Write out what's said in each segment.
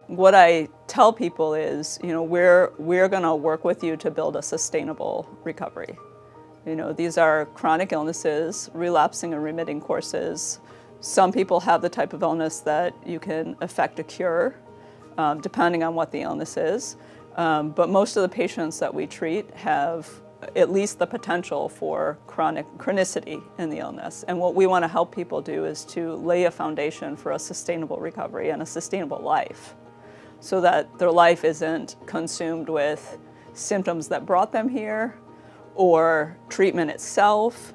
what I tell people is, we're going to work with you to build a sustainable recovery. These are chronic illnesses, relapsing and remitting courses. Some people have the type of illness that you can effect a cure, depending on what the illness is. But most of the patients that we treat have at least the potential for chronicity in the illness. And what we want to help people do is to lay a foundation for a sustainable recovery and a sustainable life, so that their life isn't consumed with symptoms that brought them here or treatment itself.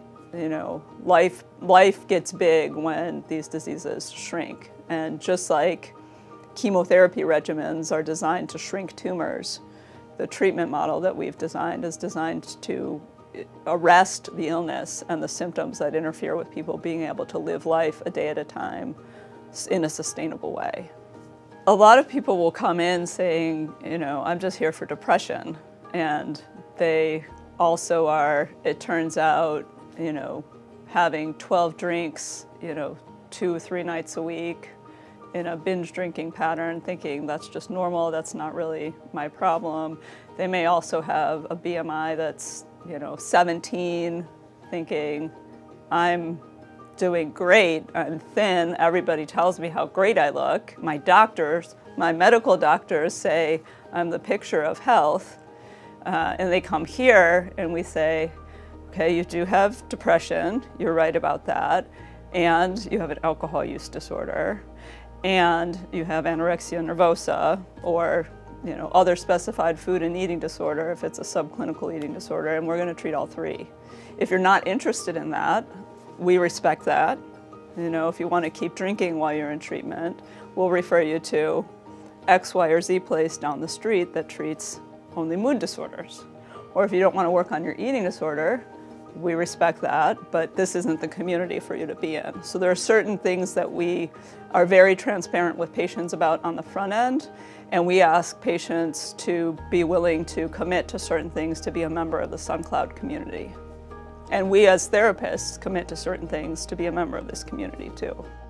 Life gets big when these diseases shrink. And just like chemotherapy regimens are designed to shrink tumors, the treatment model that we've designed is designed to arrest the illness and the symptoms that interfere with people being able to live life a day at a time in a sustainable way. A lot of people will come in saying, I'm just here for depression. And they also are, it turns out, having 12 drinks, 2 or 3 nights a week, in a binge drinking pattern, thinking that's just normal, that's not really my problem. They may also have a BMI that's 17, thinking I'm doing great, I'm thin, everybody tells me how great I look. My medical doctors say I'm the picture of health. And they come here and we say, okay, you do have depression, you're right about that, and you have an alcohol use disorder, and you have anorexia nervosa, or other specified food and eating disorder if it's a subclinical eating disorder, and we're going to treat all 3. If you're not interested in that, we respect that. If you want to keep drinking while you're in treatment, we'll refer you to X, Y, or Z place down the street that treats only mood disorders. Or if you don't want to work on your eating disorder, we respect that, but this isn't the community for you to be in. So there are certain things that we are very transparent with patients about on the front end, and we ask patients to be willing to commit to certain things to be a member of the SunCloud community. And we as therapists commit to certain things to be a member of this community too.